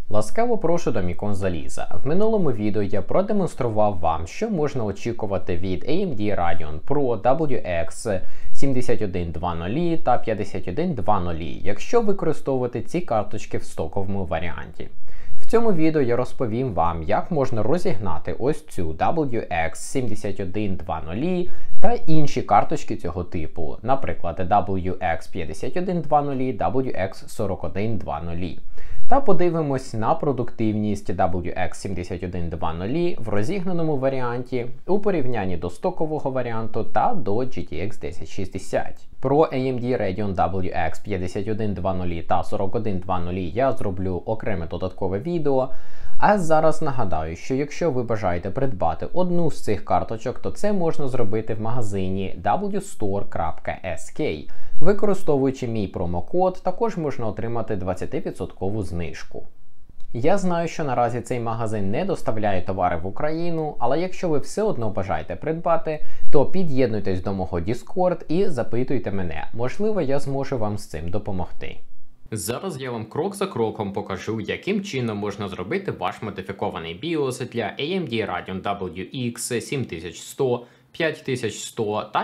Ласкаво прошу до Мікон Заліза. В минулому відео я продемонстрував вам, що можна очікувати від AMD Radeon Pro WX 7120 та 5120, якщо використовувати ці карточки в стоковому варіанті. В цьому відео я розповім вам, як можна розігнати ось цю WX 7120 та інші карточки цього типу, наприклад WX 5120, WX 4120. Та подивимось на продуктивність WX 7120 в розігнаному варіанті у порівнянні до стокового варіанту та до GTX 1060. Про AMD Radeon WX 5120 та 4120 я зроблю окреме додаткове відео. А зараз нагадаю, що якщо ви бажаєте придбати одну з цих карточок, то це можна зробити в магазині wstore.sk. Використовуючи мій промокод, також можна отримати 20% знижку. Я знаю, що наразі цей магазин не доставляє товари в Україну, але якщо ви все одно бажаєте придбати, то під'єднуйтесь до мого Discord і запитуйте мене. Можливо, я зможу вам з цим допомогти. Зараз я вам крок за кроком покажу, яким чином можна зробити ваш модифікований BIOS для AMD Radeon WX 7100, 5100 та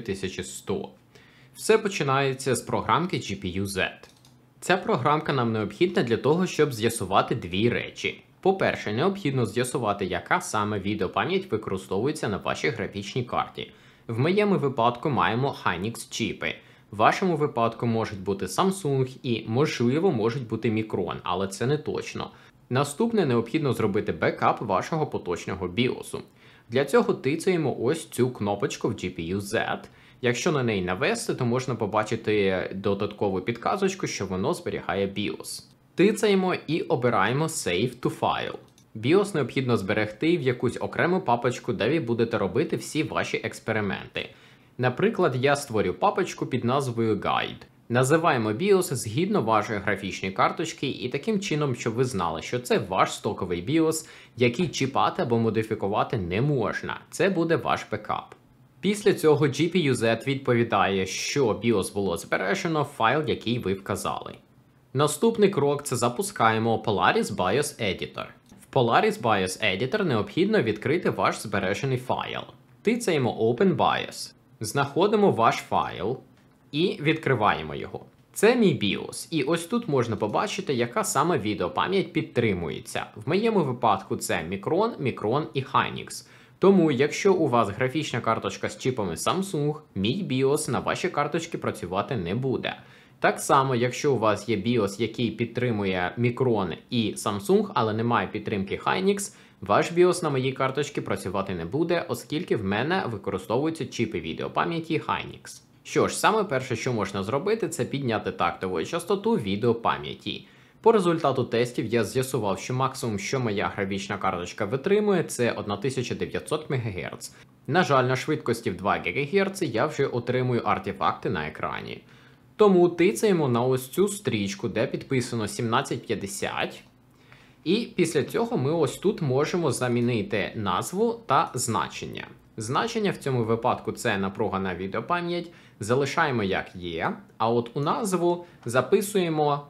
4100. Все починається з програмки GPU-Z. Ця програмка нам необхідна для того, щоб з'ясувати дві речі. По-перше, необхідно з'ясувати, яка саме відеопам'ять використовується на вашій графічній карті. В моєму випадку маємо Hynix чіпи. В вашому випадку можуть бути Samsung і, можливо, можуть бути Micron, але це не точно. Наступне, необхідно зробити бекап вашого поточного BIOS. Для цього тицяємо ось цю кнопочку в GPU-Z. Якщо на неї навести, то можна побачити додаткову підказочку, що воно зберігає BIOS. Тицаємо і обираємо Save to File. BIOS необхідно зберегти в якусь окрему папочку, де ви будете робити всі ваші експерименти. Наприклад, я створю папочку під назвою Guide. Називаємо BIOS згідно вашої графічної карточки і таким чином, щоб ви знали, що це ваш стоковий BIOS, який чіпати або модифікувати не можна. Це буде ваш бекап. Після цього GPU-Z відповідає, що BIOS було збережено в файл, який ви вказали. Наступний крок – це запускаємо Polaris BIOS Editor. В Polaris BIOS Editor необхідно відкрити ваш збережений файл. Тицяємо Open BIOS. Знаходимо ваш файл і відкриваємо його. Це мій BIOS, і ось тут можна побачити, яка саме відеопам'ять підтримується. В моєму випадку це Micron і Hynix. Тому, якщо у вас графічна карточка з чіпами Samsung, мій BIOS на вашій карточці працювати не буде. Так само, якщо у вас є BIOS, який підтримує Micron і Samsung, але не має підтримки Hynix, ваш BIOS на моїй карточці працювати не буде, оскільки в мене використовуються чіпи відеопам'яті Hynix. Що ж, саме перше, що можна зробити, це підняти тактову частоту відеопам'яті. По результату тестів я з'ясував, що максимум, що моя графічна карточка витримує, це 1900 МГц. На жаль, на швидкості в 2 ГГц я вже отримую артефакти на екрані. Тому тицяємо на ось цю стрічку, де підписано 1750. І після цього ми ось тут можемо замінити назву та значення. Значення в цьому випадку це напруга на відеопам'ять, залишаємо як є, а от у назву записуємо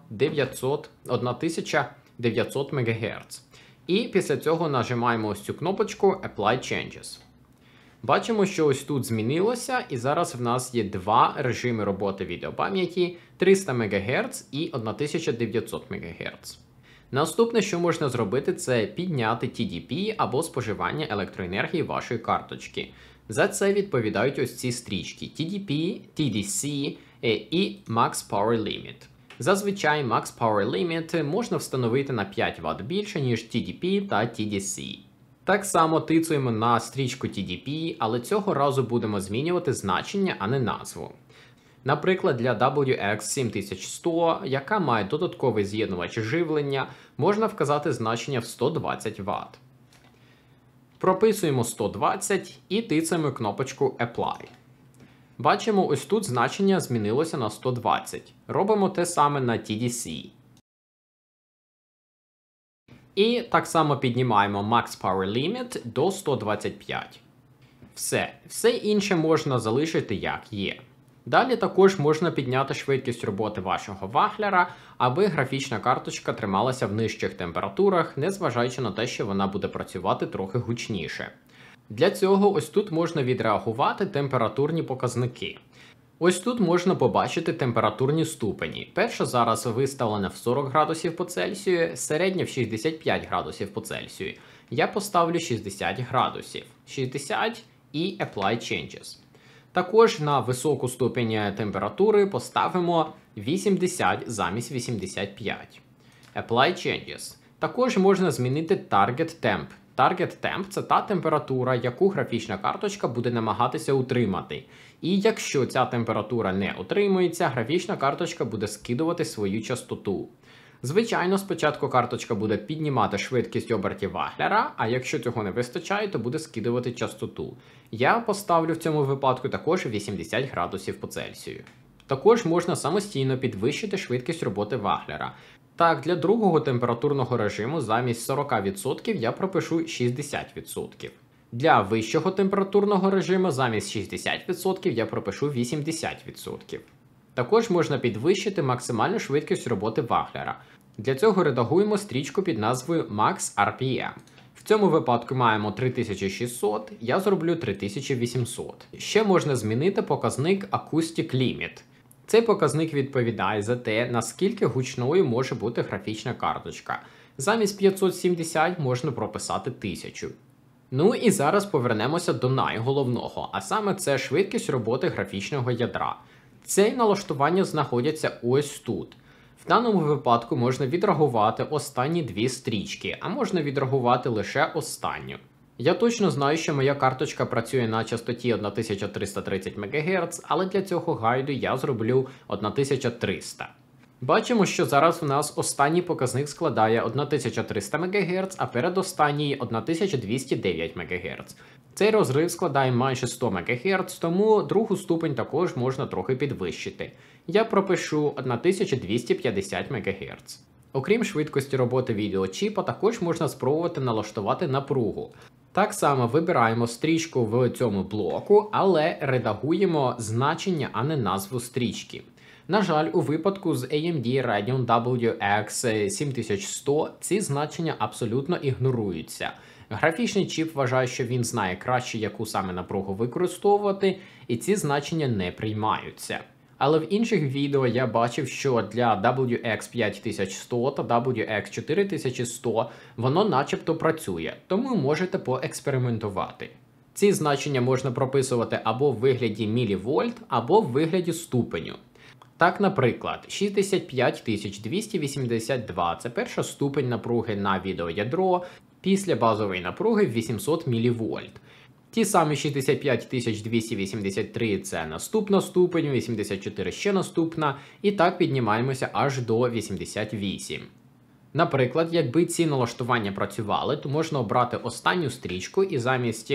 1900 МГц. І після цього нажимаємо ось цю кнопочку Apply Changes. Бачимо, що ось тут змінилося, і зараз в нас є два режими роботи відеопам'яті – 300 МГц і 1900 МГц. Наступне, що можна зробити, це підняти TDP або споживання електроенергії вашої карточки. За це відповідають ось ці стрічки TDP, TDC і Max Power Limit. Зазвичай Max Power Limit можна встановити на 5 Вт більше, ніж TDP та TDC. Так само тицуємо на стрічку TDP, але цього разу будемо змінювати значення, а не назву. Наприклад, для WX 7100, яка має додатковий з'єднувач живлення, можна вказати значення в 120 Вт. Прописуємо 120 і тицяємо кнопочку Apply. Бачимо, ось тут значення змінилося на 120. Робимо те саме на TDC. І так само піднімаємо Max Power Limit до 125. Все інше можна залишити як є. Далі також можна підняти швидкість роботи вашого вафлера, аби графічна карточка трималася в нижчих температурах, незважаючи на те, що вона буде працювати трохи гучніше. Для цього ось тут можна відреагувати температурні показники. Ось тут можна побачити температурні ступені. Перша зараз виставлена в 40 градусів по Цельсію, середня в 65 градусів по Цельсію. Я поставлю 60 градусів. 60 і Apply Changes. Також на високу ступінь температури поставимо 80 замість 85. Apply Changes. Також можна змінити Target Temp. Target Temp – це та температура, яку графічна карточка буде намагатися утримати. І якщо ця температура не утримується, графічна карточка буде скидувати свою частоту. Звичайно, спочатку карточка буде піднімати швидкість обертів вафлера, а якщо цього не вистачає, то буде скидувати частоту. Я поставлю в цьому випадку також 80 градусів по Цельсію. Також можна самостійно підвищити швидкість роботи вафлера. Так, для другого температурного режиму замість 40% я пропишу 60%. Для вищого температурного режиму замість 60% я пропишу 80%. Також можна підвищити максимальну швидкість роботи вафлера. Для цього редагуємо стрічку під назвою Max RPM. В цьому випадку маємо 3600, я зроблю 3800. Ще можна змінити показник Acoustic Limit. Цей показник відповідає за те, наскільки гучною може бути графічна карточка. Замість 570 можна прописати 1000. Ну і зараз повернемося до найголовного, а саме це швидкість роботи графічного ядра. Ці налаштування знаходяться ось тут. В даному випадку можна відреагувати останні дві стрічки, а можна відреагувати лише останню. Я точно знаю, що моя карточка працює на частоті 1330 МГц, але для цього гайду я зроблю 1300. Бачимо, що зараз у нас останній показник складає 1300 МГц, а передостанній 1209 МГц. Цей розрив складає майже 100 МГц, тому другу ступень також можна трохи підвищити. Я пропишу 1250 МГц. Окрім швидкості роботи відеочіпа, також можна спробувати налаштувати напругу. Так само вибираємо стрічку в цьому блоку, але редагуємо значення, а не назву стрічки. На жаль, у випадку з AMD Radeon WX 7100 ці значення абсолютно ігноруються. Графічний чіп вважає, що він знає краще, яку саме напругу використовувати, і ці значення не приймаються. Але в інших відео я бачив, що для WX 5100 та WX 4100 воно начебто працює, тому можете поекспериментувати. Ці значення можна прописувати або в вигляді мілівольт, або в вигляді ступеню. Так, наприклад, 65282 – це перша ступень напруги на відеоядро після базової напруги 800 мВ. Ті самі 65283 – це наступна ступень, 84 ще наступна, і так піднімаємося аж до 88. Наприклад, якби ці налаштування працювали, то можна обрати останню стрічку і замість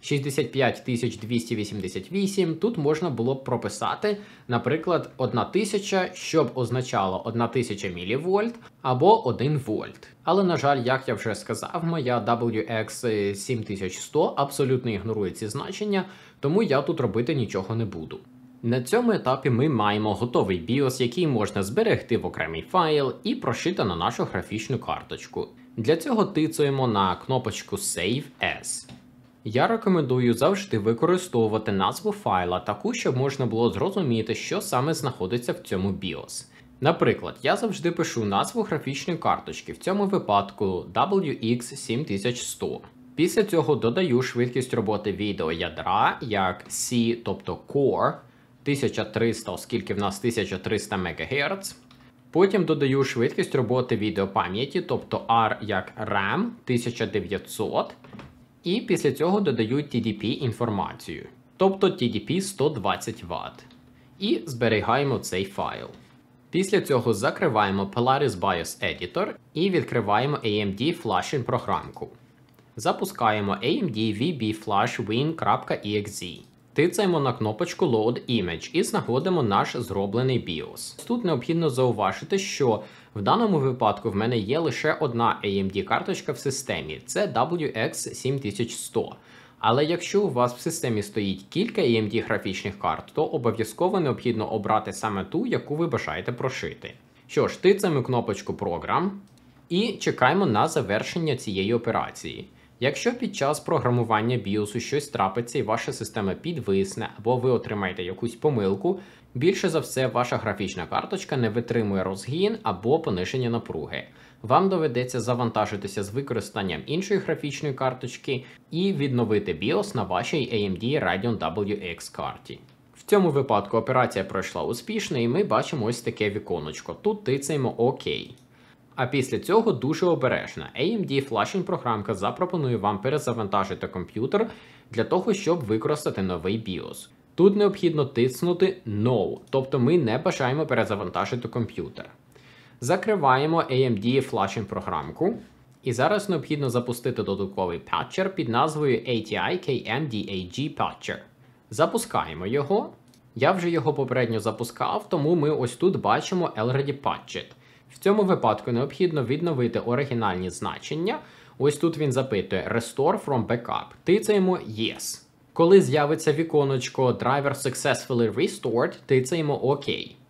65288 тут можна було б прописати, наприклад, 1000, щоб означало 1000 мВ або 1 вольт. Але, на жаль, як я вже сказав, моя WX 7100 абсолютно ігнорує ці значення, тому я тут робити нічого не буду. На цьому етапі ми маємо готовий BIOS, який можна зберегти в окремий файл і прошити на нашу графічну карточку. Для цього тицюємо на кнопочку Save As. Я рекомендую завжди використовувати назву файла таку, щоб можна було зрозуміти, що саме знаходиться в цьому BIOS. Наприклад, я завжди пишу назву графічної карточки, в цьому випадку WX 7100. Після цього додаю швидкість роботи відеоядра як C, тобто Core, 1300, оскільки в нас 1300 МГц. Потім додаю швидкість роботи відеопам'яті, тобто R як RAM 1900. І після цього додаю TDP інформацію, тобто TDP 120 Вт. І зберігаємо цей файл. Після цього закриваємо Polaris BIOS Editor і відкриваємо AMD Flashing програмку. Запускаємо AMD VB-Flash-Win.exe. Тицаємо на кнопочку Load Image і знаходимо наш зроблений BIOS. Тут необхідно зауважити, що в даному випадку в мене є лише одна AMD карточка в системі, це WX 7100. Але якщо у вас в системі стоїть кілька AMD графічних карт, то обов'язково необхідно обрати саме ту, яку ви бажаєте прошити. Що ж, тицяємо кнопочку Program і чекаємо на завершення цієї операції. Якщо під час програмування BIOS щось трапиться і ваша система підвисне або ви отримаєте якусь помилку, більше за все ваша графічна карточка не витримує розгін або пониження напруги. Вам доведеться завантажитися з використанням іншої графічної карточки і відновити BIOS на вашій AMD Radeon WX карті. В цьому випадку операція пройшла успішно і ми бачимо ось таке віконечко. Тут тицяємо ОК. А після цього дуже обережно. AMD Flashing програмка запропонує вам перезавантажити комп'ютер для того, щоб використати новий BIOS. Тут необхідно тиснути No, тобто ми не бажаємо перезавантажити комп'ютер. Закриваємо AMD Flashing програмку. І зараз необхідно запустити додатковий патчер під назвою ATI KMDAG Patcher. Запускаємо його. Я вже його попередньо запускав, тому ми ось тут бачимо Already Patched. В цьому випадку необхідно відновити оригінальні значення. Ось тут він запитує Restore from Backup. Тицяємо Yes. Коли з'явиться віконечко Driver Successfully Restored, тицяємо ОК.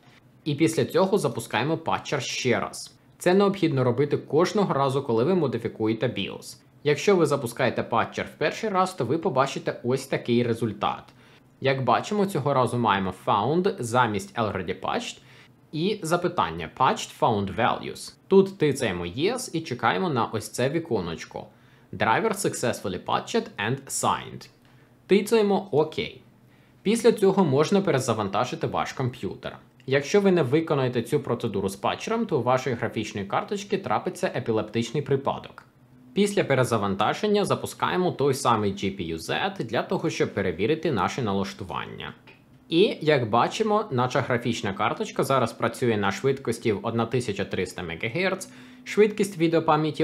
І після цього запускаємо патчер ще раз. Це необхідно робити кожного разу, коли ви модифікуєте BIOS. Якщо ви запускаєте патчер в перший раз, то ви побачите ось такий результат. Як бачимо, цього разу маємо Found замість Already Patched і запитання Patched Found Values. Тут тицяємо Yes і чекаємо на ось це віконечко. Driver Successfully Patched and Signed. Тицяємо ОК. Після цього можна перезавантажити ваш комп'ютер. Якщо ви не виконаєте цю процедуру з патчером, то у вашої графічної карточки трапиться епілептичний припадок. Після перезавантаження запускаємо той самий GPU-Z для того, щоб перевірити наші налаштування. І, як бачимо, наша графічна карточка зараз працює на швидкості в 1300 МГц, швидкість відеопам'яті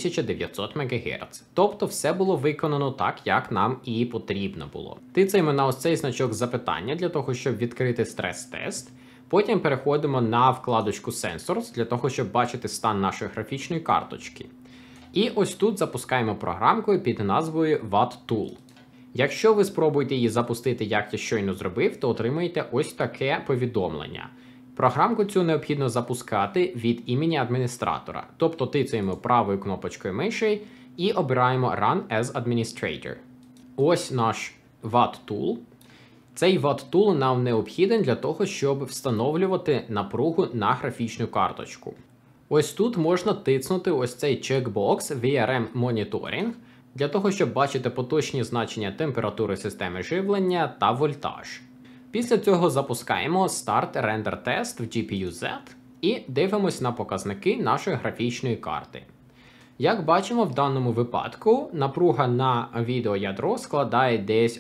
1900 МГц. Тобто все було виконано так, як нам і потрібно було. Тицяємо на ось цей значок запитання для того, щоб відкрити стрес-тест. Потім переходимо на вкладочку Sensors для того, щоб бачити стан нашої графічної карточки. І ось тут запускаємо програмку під назвою WattTool. Якщо ви спробуєте її запустити, як я щойно зробив, то отримаєте ось таке повідомлення. Програмку цю необхідно запускати від імені адміністратора. Тобто тицяємо правою кнопочкою миші і обираємо Run as Administrator. Ось наш WattTool. Цей WattTool нам необхіден для того, щоб встановлювати напругу на графічну карточку. Ось тут можна тиснути ось цей чекбокс VRM Monitoring, для того, щоб бачити поточні значення температури системи живлення та вольтаж. Після цього запускаємо Start Render Test в GPU-Z і дивимось на показники нашої графічної карти. Як бачимо, в даному випадку напруга на відеоядро складає десь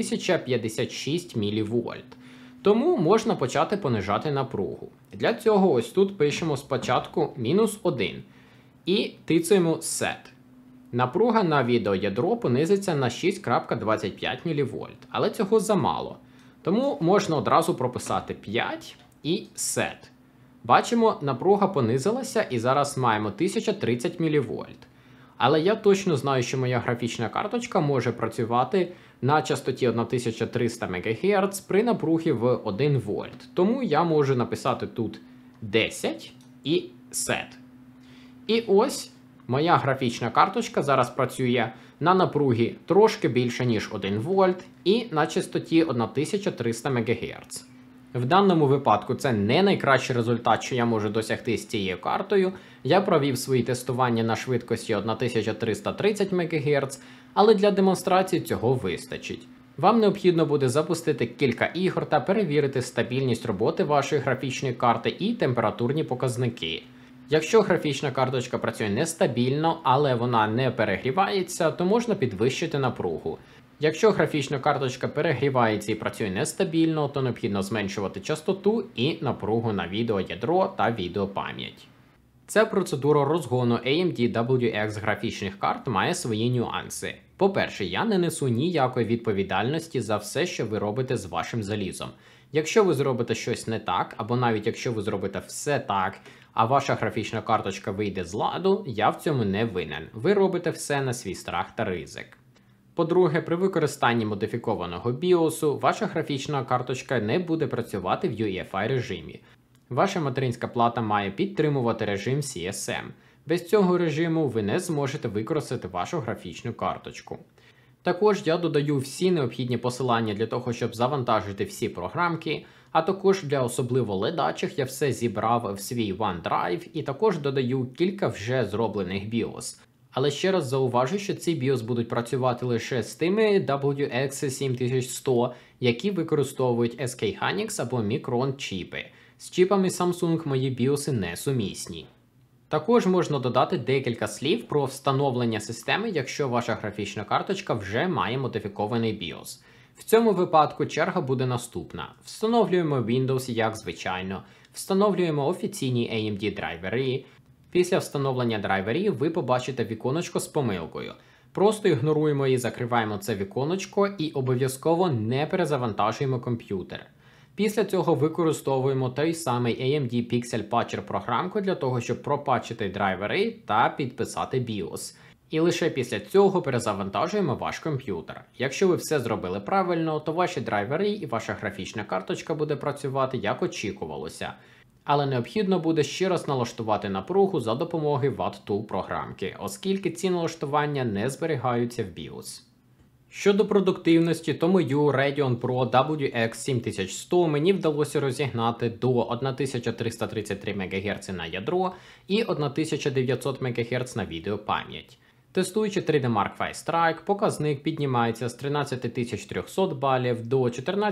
1056 мВ. Тому можна почати понижати напругу. Для цього ось тут пишемо спочатку -1 і тицяємо Set. Напруга на відеоядро понизиться на 6,25 мВ, але цього замало. Тому можна одразу прописати 5 і Set. Бачимо, напруга понизилася і зараз маємо 1030 мВ. Але я точно знаю, що моя графічна карточка може працювати на частоті 1300 МГц при напругі в 1 вольт. Тому я можу написати тут 10 і Set. І ось моя графічна карточка зараз працює на напругі трошки більше, ніж 1 вольт і на частоті 1300 МГц. В даному випадку це не найкращий результат, що я можу досягти з цією картою. Я провів свої тестування на швидкості 1330 МГц, але для демонстрації цього вистачить. Вам необхідно буде запустити кілька ігор та перевірити стабільність роботи вашої графічної карти і температурні показники. Якщо графічна карточка працює нестабільно, але вона не перегрівається, то можна підвищити напругу. Якщо графічна карточка перегрівається і працює нестабільно, то необхідно зменшувати частоту і напругу на відеоядро та відеопам'ять. Ця процедура розгону AMD WX графічних карт має свої нюанси. По-перше, я не несу ніякої відповідальності за все, що ви робите з вашим залізом. Якщо ви зробите щось не так, або навіть якщо ви зробите все так, а ваша графічна карточка вийде з ладу, я в цьому не винен. Ви робите все на свій страх та ризик. По-друге, при використанні модифікованого BIOS ваша графічна карточка не буде працювати в UEFI режимі. Ваша материнська плата має підтримувати режим CSM. Без цього режиму ви не зможете використати вашу графічну карточку. Також я додаю всі необхідні посилання для того, щоб завантажити всі програмки, а також для особливо ледачих я все зібрав в свій OneDrive і також додаю кілька вже зроблених BIOS. Але ще раз зауважу, що ці BIOS будуть працювати лише з тими WX7100, які використовують SK Hynix або Micron чіпи. З чіпами Samsung мої BIOS не сумісні. Також можна додати декілька слів про встановлення системи, якщо ваша графічна карточка вже має модифікований BIOS. В цьому випадку черга буде наступна. Встановлюємо Windows як звичайно, встановлюємо офіційні AMD драйвери. Після встановлення драйверів ви побачите віконечко з помилкою. Просто ігноруємо і закриваємо це віконечко і обов'язково не перезавантажуємо комп'ютер. Після цього використовуємо той самий AMD Pixel Patcher програмку для того, щоб пропатчити драйвери та підписати BIOS. І лише після цього перезавантажуємо ваш комп'ютер. Якщо ви все зробили правильно, то ваші драйвери і ваша графічна карточка буде працювати як очікувалося. Але необхідно буде ще раз налаштувати напругу за допомогою Watt-Tool програмки, оскільки ці налаштування не зберігаються в BIOS. Щодо продуктивності, то мою Radeon Pro WX7100 мені вдалося розігнати до 1333 МГц на ядро і 1900 МГц на відеопам'ять. Тестуючи 3D Mark V Strike, показник піднімається з 13300 балів до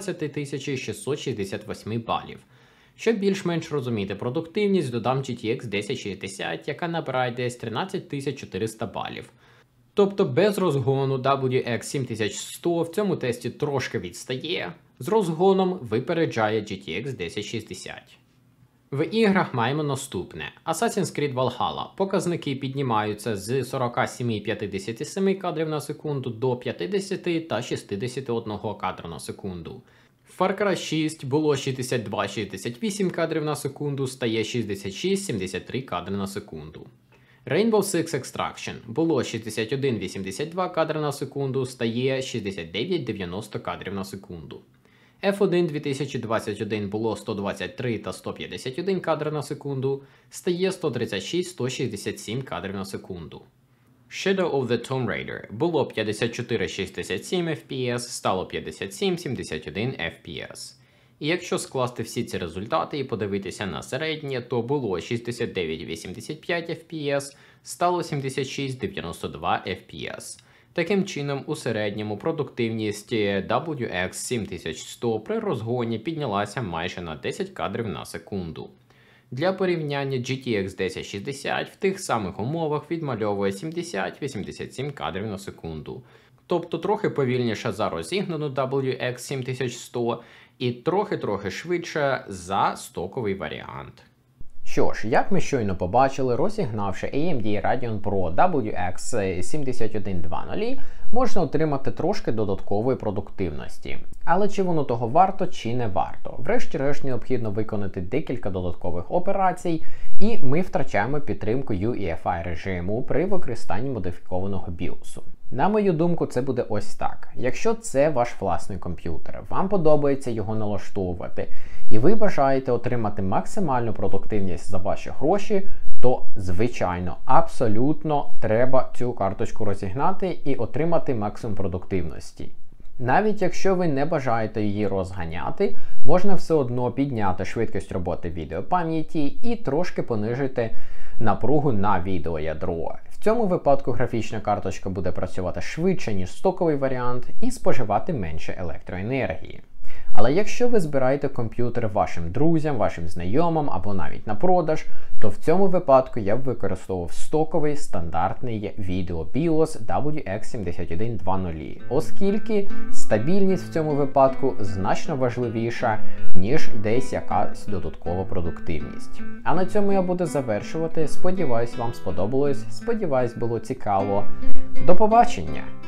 14668 балів. Щоб більш-менш розуміти продуктивність, додам GTX 1060, яка набирає десь 13400 балів. Тобто без розгону WX7100 в цьому тесті трошки відстає, з розгоном випереджає GTX 1060. В іграх маємо наступне. Assassin's Creed Valhalla. Показники піднімаються з 47-57 кадрів на секунду до 50 та 61 кадра на секунду. Far Cry 6 було 62-68 кадрів на секунду, стає 66-73 кадри на секунду. Rainbow Six Extraction було 61-82 кадри на секунду, стає 69-90 кадрів на секунду. F1 2021 було 123 та 151 кадри на секунду, стає 136-167 кадрів на секунду. Shadow of the Tomb Raider було 54-67 FPS, стало 57-71 FPS. І якщо скласти всі ці результати і подивитися на середнє, то було 69-85 FPS, стало 76-92 FPS. Таким чином, у середньому продуктивність WX7100 при розгоні піднялася майже на 10 кадрів на секунду. Для порівняння GTX 1060 в тих самих умовах відмальовує 70-87 кадрів на секунду. Тобто трохи повільніше за розігнану WX7100 і трохи швидше за стоковий варіант. Що ж, як ми щойно побачили, розігнавши AMD Radeon Pro WX7100, можна отримати трошки додаткової продуктивності. Але чи воно того варто, чи не варто? Врешті-решт необхідно виконати декілька додаткових операцій, і ми втрачаємо підтримку UEFI режиму при використанні модифікованого BIOS. На мою думку, це буде ось так. Якщо це ваш власний комп'ютер, вам подобається його налаштовувати, і ви бажаєте отримати максимальну продуктивність за ваші гроші, то, звичайно, абсолютно треба цю карточку розігнати і отримати максимум продуктивності. Навіть якщо ви не бажаєте її розганяти, можна все одно підняти швидкість роботи відеопам'яті і трошки понижити напругу на відеоядро. В цьому випадку графічна карточка буде працювати швидше, ніж стоковий варіант, і споживати менше електроенергії. Але якщо ви збираєте комп'ютер вашим друзям, вашим знайомим або навіть на продаж, то в цьому випадку я б використовував стоковий стандартний відео BIOS WX7100, оскільки стабільність в цьому випадку значно важливіша, ніж десь якась додаткова продуктивність. А на цьому я буду завершувати. Сподіваюсь, вам сподобалось, сподіваюсь, було цікаво. До побачення!